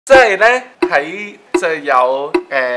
即係咧喺就有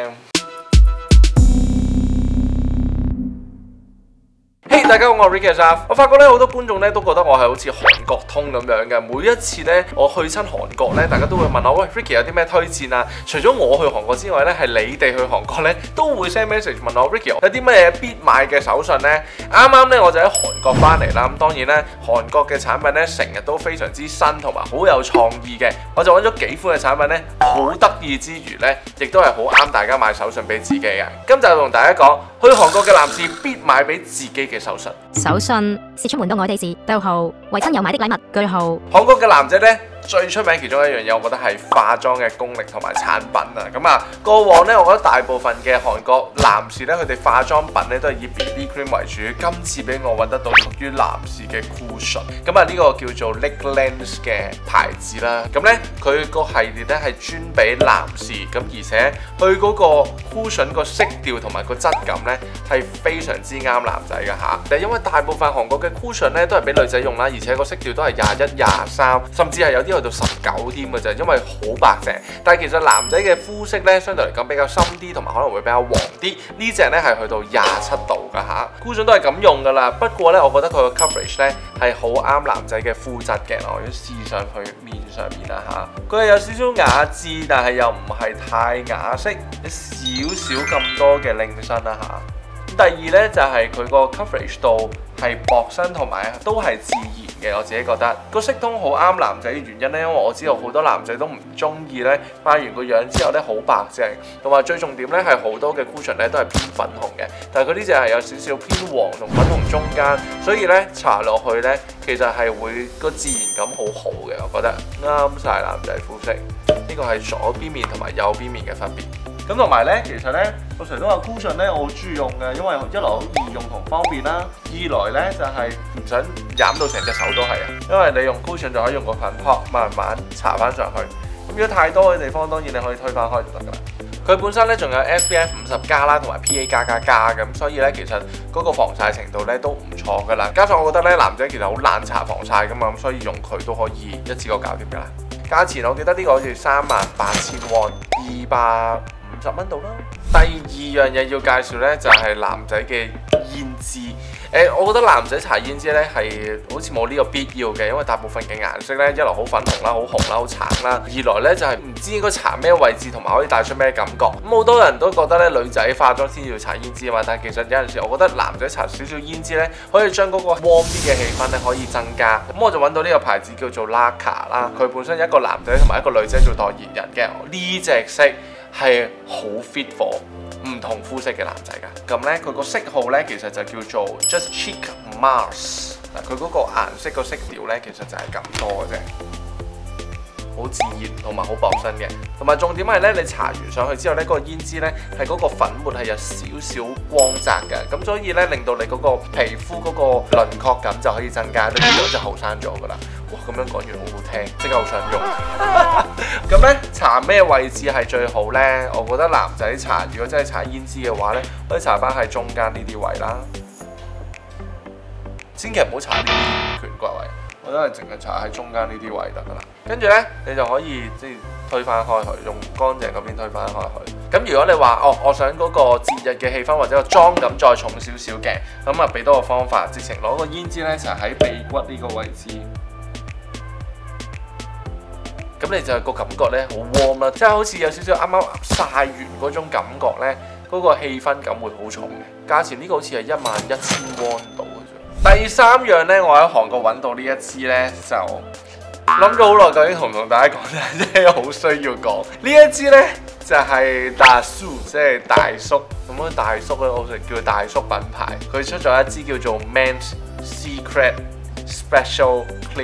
Hey 大家好，我係 Ricky Zaf。我發覺咧好多觀眾咧都覺得我係好似韓國通咁樣嘅。每一次咧我去親韓國咧，大家都會問我喂 Ricky 有啲咩推薦啊？除咗我去韓國之外咧，係你哋去韓國咧都會 send message 問我 Ricky 有啲乜嘢必買嘅手信咧？啱啱咧我就喺韓國翻嚟啦。咁當然咧韓國嘅產品咧成日都非常之新同埋好有創意嘅。我就揾咗幾款嘅產品咧，好得意之餘咧，亦都係好啱大家買手信俾自己嘅。今集就同大家講去韓國嘅男士必買俾自己嘅手信。 手信是出門到外地時，逗號為親友買的禮物，句號。 韓國嘅男仔呢，最出名其中一樣嘢，我覺得係化妝嘅功力同埋產品啊。咁啊，過往呢，我覺得大部分嘅韓國男士呢，佢哋化妝品呢都係以 BB cream 為主。今次俾我揾得到屬於男士嘅 cushion， 咁啊呢個叫做 Lakelands 嘅牌子啦。咁呢，佢個系列呢係專俾男士，咁而且佢嗰個 cushion 個色調同埋個質感呢係非常之啱男仔嘅嚇。但係因為大部分韓國嘅 cushion 咧都係俾女仔用啦，而且個色調都係21、23，甚至係有啲去到19添嘅啫，因為好白淨。但係其實男仔嘅膚色咧相對嚟講比較深啲，同埋可能會比較黃啲。呢隻咧係去到27度㗎嚇，cushion 都係咁用㗎啦。不過咧，我覺得佢個 coverage 咧係好啱男仔嘅膚質嘅。我要試上去面上面啦嚇，佢係有少少雅致，但係又唔係太雅色，有少少咁多嘅拎身啦嚇。第二呢，就係佢個 coverage 度係薄身同埋都係自然嘅，我自己覺得個色通好啱男仔嘅原因呢，因為我知道好多男仔都唔中意呢化完個樣之後呢好白淨，同埋最重點呢係好多嘅 cushion 呢都係偏粉紅嘅，但係佢呢隻係有少少偏黃同粉紅中間，所以呢搽落去呢其實係會個自然感好好嘅，我覺得啱晒男仔膚色。呢個係左邊面同埋右邊面嘅分別。咁同埋咧，其實咧，我成日都話 cushion 咧，我好中意用嘅，因為一來好易用同方便啦，二來咧就係唔想染到成隻手都係啊，因為你用 cushion 就可以用個粉撲慢慢搽翻上去。咁如果太多嘅地方，當然你可以推翻開就得㗎啦。佢本身咧仲有 SPF 50+啦，同埋 PA+++咁，所以咧其實嗰個防曬程度咧都唔錯㗎啦。加上我覺得咧男仔其實好懶搽防曬㗎嘛，咁所以用佢都可以一次過搞掂㗎啦。價錢我記得呢個好似38,000 won，250蚊到啦。第二樣嘢要介紹呢，就係男仔嘅胭脂。我覺得男仔搽胭脂呢係好似冇呢個必要嘅，因為大部分嘅顏色呢，一來好粉紅啦、好紅啦、好橙啦，二來呢就係唔知應該搽咩位置同埋可以帶出咩感覺。咁好多人都覺得呢女仔化妝先要搽胭脂啊嘛，但係其實有陣時我覺得男仔搽少少胭脂呢，可以將嗰個 warm 啲嘅氣氛呢可以增加。咁我就揾到呢個牌子叫做 Laka 啦，佢本身一個男仔同埋一個女仔做代言人嘅，呢隻色係好 fit for 唔同膚色嘅男仔㗎。咁呢，佢個色號呢，其實就叫做 Just Cheek Mars。佢嗰個顏色個色調呢，其實就係咁多嘅啫，好自然同埋好薄身嘅。同埋重點係呢，你搽完上去之後呢，嗰個胭脂呢，係嗰個粉末係有少少光澤嘅，咁所以呢，令到你嗰個皮膚嗰個輪廓感就可以增加，你個樣就後生咗㗎啦。哇，咁樣講完好好聽，即刻好想用。咁咧，搽咩位置係最好呢？我覺得男仔搽，如果真係搽胭脂嘅話呢，可以搽翻喺中間呢啲位啦。千祈唔好搽呢啲顴骨位，我都係淨係搽喺中間呢啲位得噶啦。跟住呢，你就可以即係推翻開佢，用乾淨嗰邊推翻開佢。咁如果你話我想嗰個節日嘅氣氛或者個妝感再重少少嘅，咁啊俾多個方法，直情攞個胭脂呢，搽喺鼻骨呢個位置。咁你就個感覺咧好 warm 啦，即係好似有少少啱啱曬完嗰種感覺咧，嗰個氣氛感會好重嘅。價錢呢個好似係11,000 won 度嘅啫。第三樣咧，我喺韓國揾到呢一支咧，就諗咗好耐，究竟同唔同大家講咧，真係好需要講。呢一支咧就係大叔，即係大叔咁樣大叔咧，我哋叫大叔品牌，佢出咗一支叫做 Men's Secret Special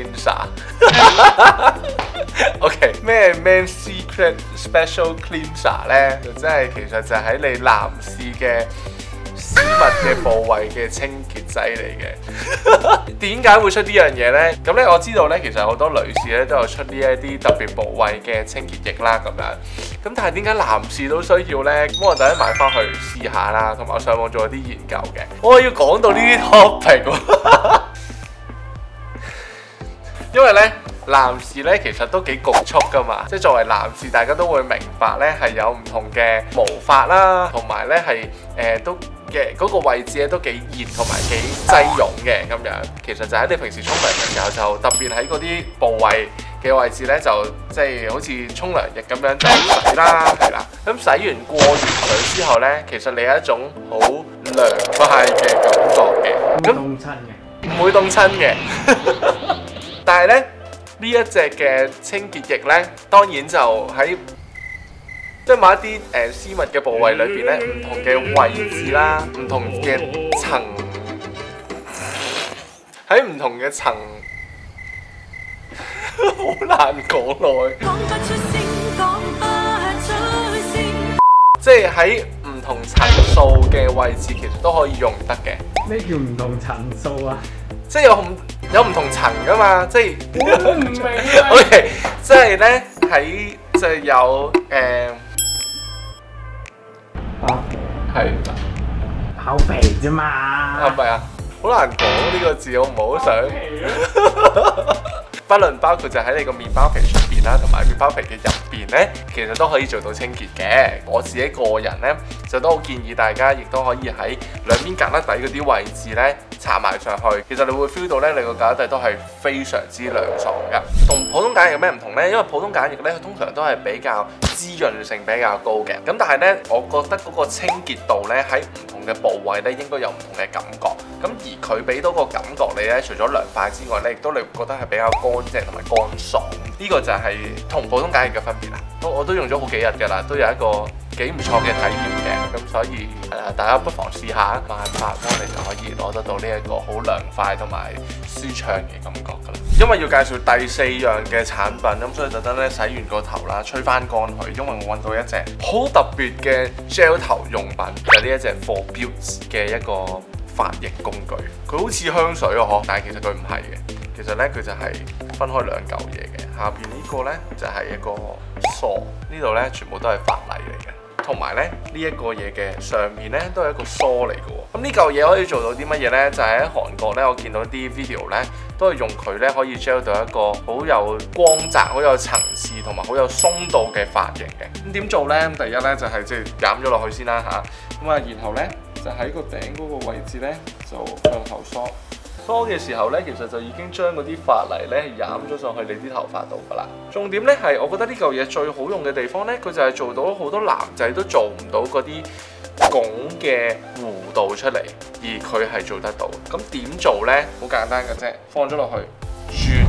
Cleanser。OK， 咩 Men's Secret Special Cleanser 咧？就真係其實就喺你男士嘅私密嘅部位嘅清潔劑嚟嘅。點解會出呢樣嘢咧？咁咧我知道咧，其實好多女士咧都有出呢一啲特別部位嘅清潔液啦，咁樣。咁但係點解男士都需要咧？咁我第一買翻去試下啦，同埋我上網做咗啲研究嘅。我要講到呢啲 topic 喎。因為咧， 男士咧其實都幾局促噶嘛，即係作為男士，大家都會明白咧係有唔同嘅毛髮啦，同埋咧係都嘅嗰個位置咧都幾熱同埋幾擠擁嘅咁樣。其實就喺你平時沖涼嘅時候，就特別喺嗰啲部位嘅位置咧，就即係好似沖涼液咁樣就洗啦，係啦。咁洗完過完水之後咧，其實你有一種好涼快嘅感覺嘅，咁凍親嘅， 唔會凍親嘅。但係咧呢一隻嘅清潔液咧，當然就喺即係某一啲私密嘅部位裏邊咧，唔同嘅位置啦，唔同嘅層，喺唔同嘅層，好難講耐。即係喺唔同層數嘅位置，其實都可以用得嘅。 咩叫唔同層數啊？ 即係有唔同層噶嘛，即係我唔明啊。 OK， 即係咧喺就有係口肥啫嘛。 係咪啊？好難講呢個字，我唔係好想。不論包括就喺你個麵包皮出邊啦，同埋麵包皮嘅入邊呢，其實都可以做到清潔嘅。我自己個人呢，就都好建議大家，亦都可以喺兩邊隔甩底嗰啲位置呢搽埋上去。其實你會 feel 到呢，你個隔甩底都係非常之涼爽嘅。同普通鹼液有咩唔同呢？因為普通鹼液呢，佢通常都係比較滋潤性比較高嘅。咁但係呢，我覺得嗰個清潔度呢，喺唔同嘅部位呢，應該有唔同嘅感覺。咁而佢俾到個感覺你呢，除咗涼快之外呢，亦都你會覺得係比較乾淨同埋乾爽。呢個就係同普通鹼液嘅分別啦。我都用咗好幾日㗎啦，都有一個幾唔錯嘅體驗嘅。咁所以大家不妨試下18000蚊，你就可以攞得到呢一個好涼快同埋舒暢嘅感覺㗎啦。因為要介紹第4樣嘅產品，咁所以特登咧洗完個頭啦，吹翻乾佢。因為我揾到一隻好特別嘅 gel 頭用品，就係呢一隻 For Beauty 嘅一個髮型工具。佢好似香水啊，但係其實佢唔係嘅。其實咧佢就係分開兩嚿嘢嘅，下邊呢個咧就係一個梳，呢度咧全部都係髮泥嚟嘅，同埋咧呢一個嘢嘅上面咧都係一個梳嚟嘅喎。咁呢嚿嘢可以做到啲乜嘢咧？就係喺韓國咧，我見到啲 video 咧都係用佢咧可以 gel 到一個好有光澤、好有層次同埋好有鬆度嘅髮型嘅。咁點做咧？第一咧就係即係攬咗落去先啦嚇，咁啊然後咧就喺個頂嗰個位置咧就向後梳。梳嘅時候咧，其實就已經將嗰啲髮泥咧染咗上去你啲頭髮度㗎啦。重點咧係，我覺得呢嚿嘢最好用嘅地方咧，佢就係做到好多男仔都做唔到嗰啲拱嘅弧度出嚟，而佢係做得到。咁點做咧？好簡單嘅啫，放咗落去轉。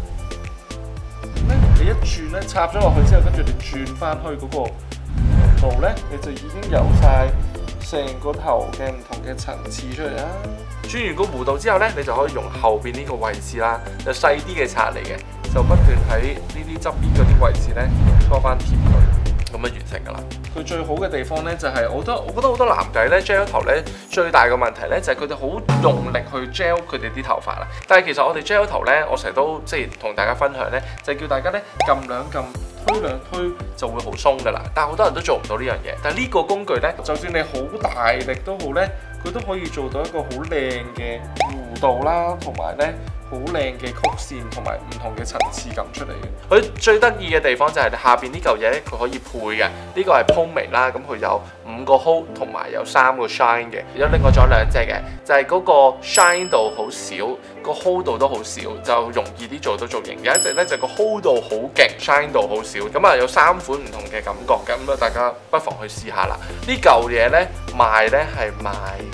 你一轉咧，插咗落去之後，跟住你轉翻去嗰個弧度咧，你就已經有晒成個頭嘅唔同嘅層次出嚟啦。轉完個弧度之後呢，你就可以用後邊呢個位置啦，就細啲嘅刷嚟嘅，就不斷喺呢啲側邊嗰啲位置呢搓翻貼佢，咁就完成㗎啦。佢最好嘅地方呢，就係我覺得好多男仔呢 gel 頭呢最大嘅問題呢，就係佢哋好用力去 gel 佢哋啲頭髮啦。但係其實我哋 gel 頭呢，我成日都即係同大家分享呢，就係叫大家呢撳兩撳。推兩推就會好鬆㗎啦，但係好多人都做唔到呢樣嘢。但係呢個工具呢，就算你好大力都好呢，佢都可以做到一個好靚嘅弧度啦，同埋呢好靚嘅曲線同埋唔同嘅層次感出嚟嘅。佢最得意嘅地方就係下邊呢嚿嘢佢可以配嘅，呢個係 pomade 啦，咁佢有5個 hold 同埋有3個 shine 嘅，有另外仲有2隻嘅，就係嗰個 shine 度好少，個 hold 度都好少，就容易啲做到造型。有一隻咧就個 hold 度好勁 ，shine 度好少，咁啊有3款唔同嘅感覺嘅，咁啊大家不妨去試下啦。呢嚿嘢咧賣咧係賣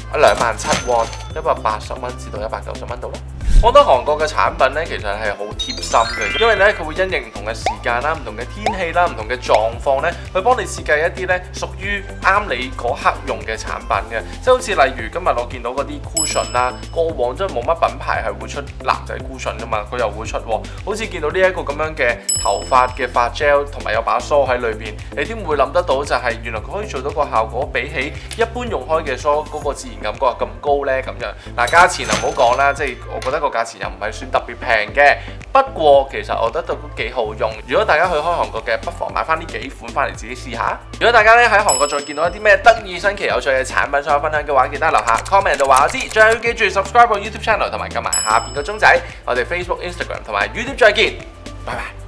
27000 won，180蚊至到190蚊度咯。我覺得韓國嘅產品咧其實係好貼心嘅，因為咧佢會因應唔同嘅時間啦、唔同嘅天氣啦、唔同嘅狀況咧，去幫你設計一啲咧屬於啱你嗰刻用嘅產品嘅。即係好似例如今日我見到嗰啲 cushion 啦，過往真係冇乜品牌係會出男仔 cushion 噶嘛，佢又會出喎。好似見到呢一個咁樣嘅頭髮嘅髮 gel 同埋有把梳喺裏邊，你點會諗得到就係原來佢可以做到個效果，比起一般用開嘅梳嗰個自然感覺咁高呢？咁樣嗱，價錢就唔好講啦，即係我覺得個價錢又唔係算特別平嘅。不過其實我覺得都幾好用。如果大家去開韓國嘅，不妨買翻呢幾款翻嚟自己試下。如果大家咧喺韓國再見到一啲咩得意、新奇、有趣嘅產品想我分享嘅話，記得留下 comment 度話我知。最後要記住 subscribe 我 YouTube channel 同埋撳埋下邊個鐘仔。我哋 Facebook、Instagram 同埋 YouTube 再見。 拜拜。